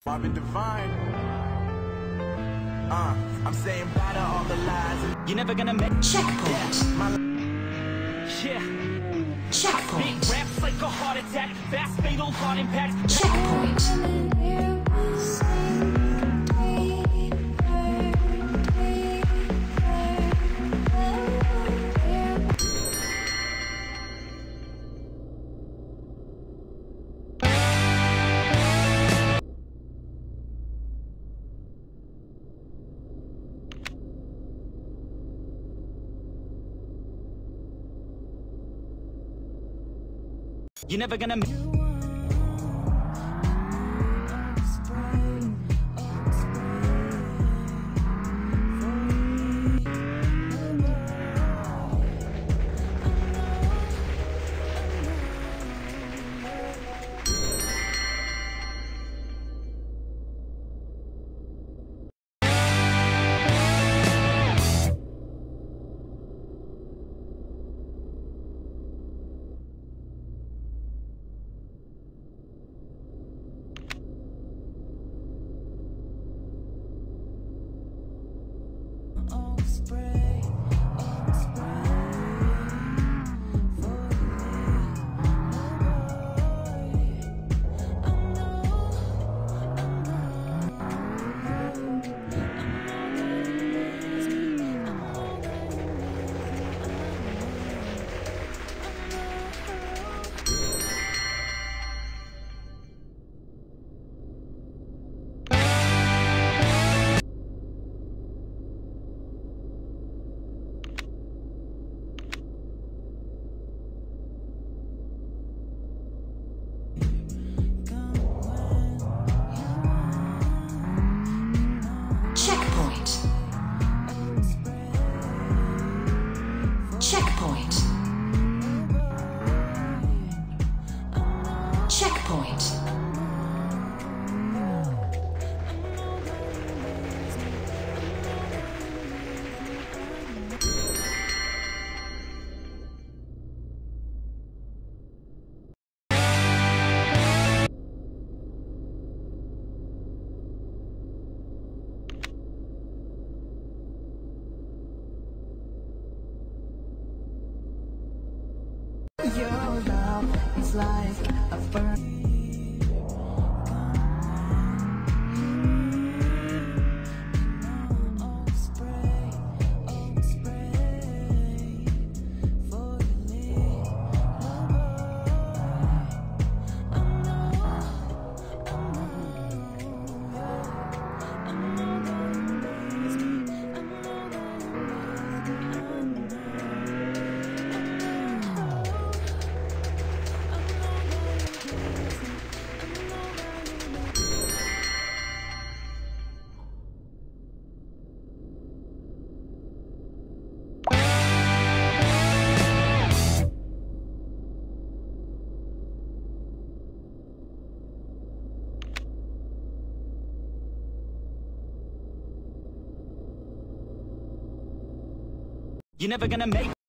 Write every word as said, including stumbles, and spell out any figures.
I've been divine. Uh, I'm saying bye to all the lies. You're never gonna make checkpoint. Yeah. Checkpoint. Big raps like a heart attack. Fast fatal heart impact. Checkpoint. You're never gonna make Checkpoint. Checkpoint. Your love is like a burn. You're never gonna make